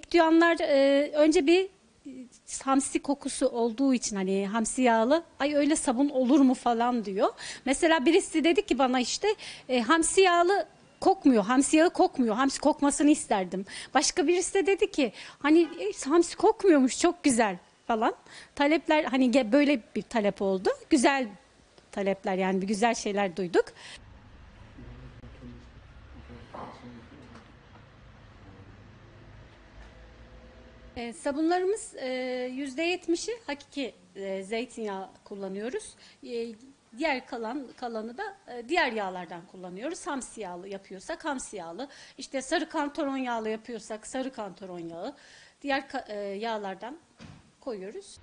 duyanlar önce bir hamsi kokusu olduğu için hani hamsi yağlı ay öyle sabun olur mu falan diyor. Mesela birisi dedi ki bana işte hamsi yağlı kokmuyor. Hamsi yağı kokmuyor. Hamsi kokmasını isterdim. Başka birisi de dedi ki hani hamsi kokmuyormuş çok güzel falan. Talepler hani böyle bir talep oldu. Güzel talepler yani bir güzel şeyler duyduk. Sabunlarımız %70'i hakiki zeytinyağı kullanıyoruz. Diğer kalanı da diğer yağlardan kullanıyoruz. Hamsi yağlı yapıyorsak hamsi yağlı, işte sarı kantaron yağlı yapıyorsak sarı kantaron yağı, diğer yağlardan koyuyoruz.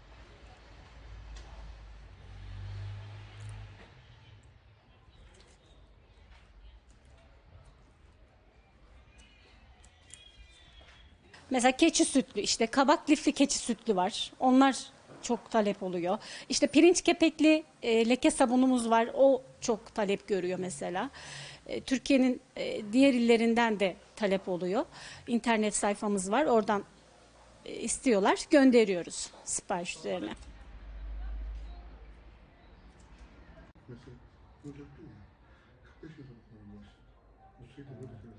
Mesela keçi sütlü, işte kabak lifli keçi sütlü var. Onlar çok talep oluyor. İşte pirinç kepekli leke sabunumuz var. O çok talep görüyor mesela. Türkiye'nin diğer illerinden de talep oluyor. İnternet sayfamız var. Oradan istiyorlar. Gönderiyoruz sipariş üzerine. Mesela olacaktı ya. 45 yılda var. Bu sürekli böyle zaten.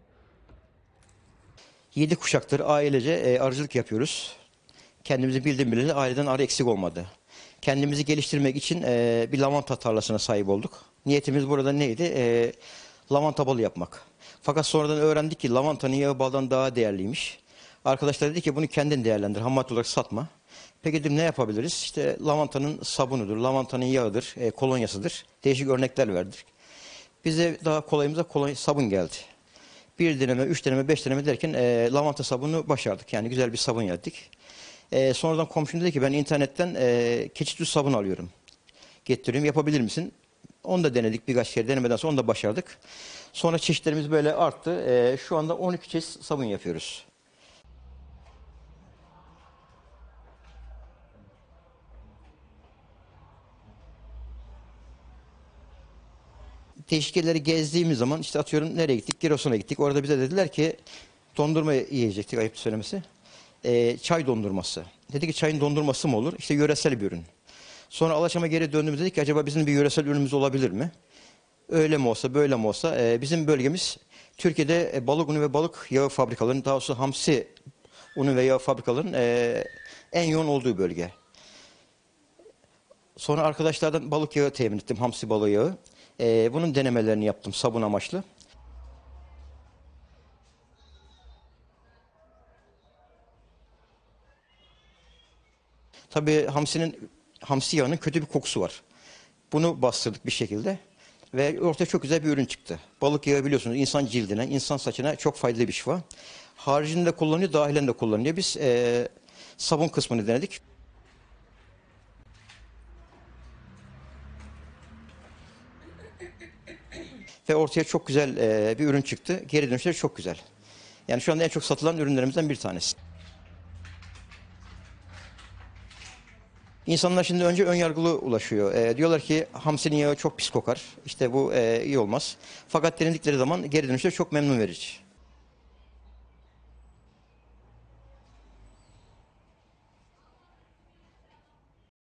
7 kuşaktır ailece arıcılık yapıyoruz. Kendimizi bildim bileli aileden arı eksik olmadı. Kendimizi geliştirmek için bir lavanta tarlasına sahip olduk. Niyetimiz burada neydi? Lavanta balı yapmak. Fakat sonradan öğrendik ki lavantanın yağı baldan daha değerliymiş. Arkadaşlar dedi ki bunu kendin değerlendir, ham madde olarak satma. Peki dedim ne yapabiliriz? İşte lavantanın sabunudur, lavantanın yağıdır, kolonyasıdır. Değişik örnekler verdik. Bize daha kolayımıza sabun geldi. Bir deneme, üç deneme, beş deneme derken lavanta sabunu başardık. Yani güzel bir sabun yaptık. Sonradan komşum dedi ki ben internetten keçi sütü sabun alıyorum. Getiriyorum, yapabilir misin? Onu da denedik birkaç kere, denemeden sonra onu da başardık. Sonra çeşitlerimiz böyle arttı. Şu anda 12 çeşit sabun yapıyoruz. Değişik yerleri gezdiğimiz zaman işte atıyorum nereye gittik? Giresun'a gittik. Orada bize dediler ki dondurma yiyecektik, ayıp söylemesi. Çay dondurması. Dedi ki çayın dondurması mı olur? İşte yöresel bir ürün. Sonra Alaşam'a geri döndüğümüzde dedik ki acaba bizim bir yöresel ürünümüz olabilir mi? Öyle mi olsa böyle mi olsa bizim bölgemiz Türkiye'de balık unu ve balık yağı fabrikalarının daha doğrusu hamsi unu ve yağı fabrikalarının en yoğun olduğu bölge. Sonra arkadaşlardan balık yağı temin ettim, hamsi balığı yağı. Bunun denemelerini yaptım sabun amaçlı. Tabii hamsi yağının kötü bir kokusu var. Bunu bastırdık bir şekilde ve ortaya çok güzel bir ürün çıktı. Balık yağı biliyorsunuz insan cildine, insan saçına çok faydalı bir şifa. Haricinde kullanılıyor, dahilen de kullanılıyor. Biz sabun kısmını denedik. Ve ortaya çok güzel bir ürün çıktı. Geri dönüşleri çok güzel. Yani şu anda en çok satılan ürünlerimizden bir tanesi. İnsanlar şimdi önce ön yargılı ulaşıyor. Diyorlar ki hamsinin yağı çok pis kokar. İşte bu iyi olmaz. Fakat denedikleri zaman geri dönüşler çok memnun verici.